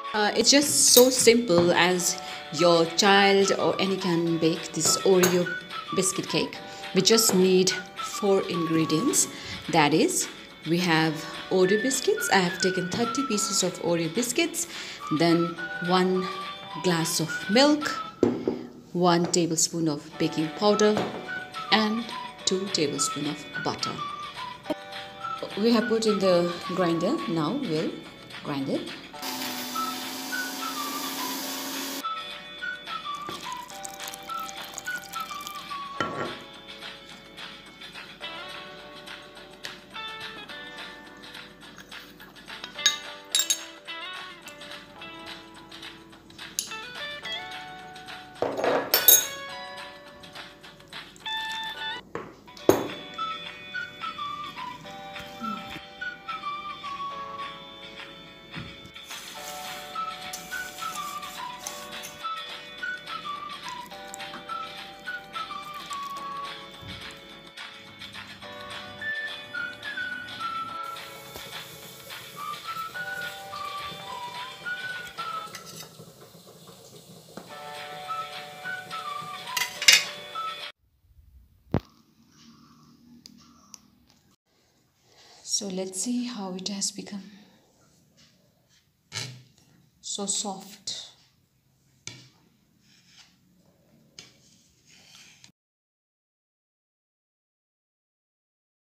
It's just so simple as your child or any can bake this Oreo biscuit cake. We just need four ingredients. That is, we have Oreo biscuits. I have taken 30 pieces of Oreo biscuits, then one glass of milk, 1 tablespoon of baking powder, and 2 tablespoons of butter. We have put in the grinder. Now we'll grind it. So let's see how it has become so soft.